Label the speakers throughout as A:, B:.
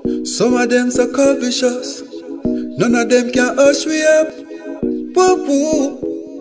A: Some of them so covetous, none of them can hush we up. Woo woo.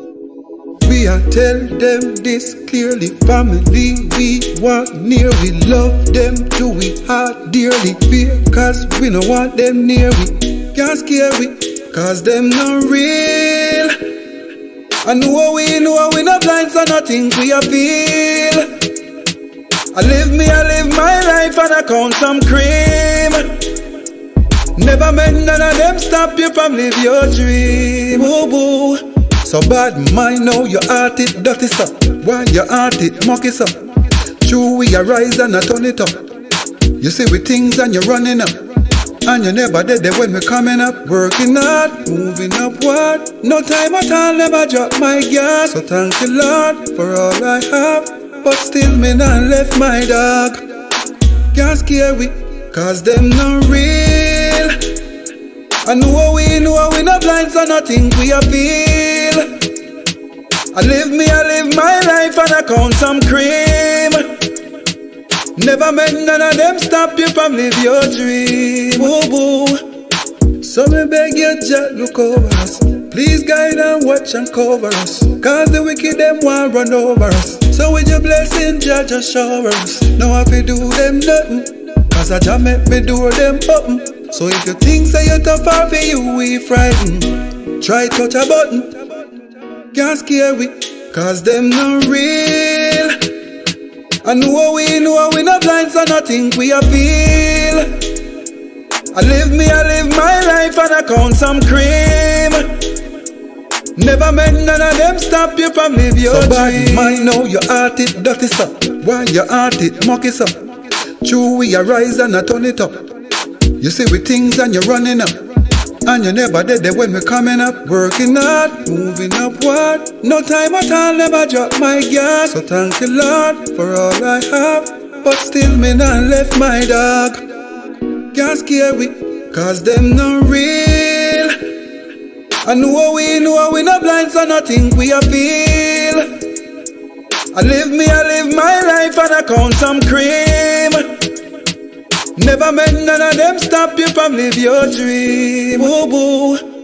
A: We are tell them this clearly. Family we want near, we love them, do we heart dearly. Fear cause we don't want them near, we can't scare we, cause them not real. I know we not blind, so nothing we a feel. I live my life and I count some cream. Never met none of them stop you from live your dream. Boo boo. So bad mind now your heart it dirty so. Why your heart it mucky so? True we arise and I turn it up. You see we things and you're running up. And you never did there when we coming up. Working hard, moving upward. No time at all, never drop my gas. So thank you Lord for all I have. But still me not left my dog. Can't scare we, cause them not real. I know we not blind, so nothing we a feel. I live my life and I count some cream. Never met none of them stop you from live your dream. Boo boo. So me beg you, Jah, look over us. Please guide and watch and cover us. Cause the wicked them want run over us. So with your blessing, Jah, just shower us. Now if you do them nothing, cause I Jah make me do them open. So if you think say you're too far for you, we frightened. Try touch a button, can't scare we, cause them not real. I know we not blind, so nothing we a feel. I live my life and I count some cream. Never met none of them stop you from live your dream. Bad mind now your heart it dirty so. Why your heart it mucky so? True we arise and I turn it up. You see we things and you're running up. And you never did there when we coming up. Working hard, moving upward. No time at all, never drop my gas. So thank you Lord for all I have. But still me not left my dog. Can't scare we, cause them not real. I know we not blind, so nothing we a feel. I live my life and I count some cream. Never met none of them stop you from live your dream. Boo boo.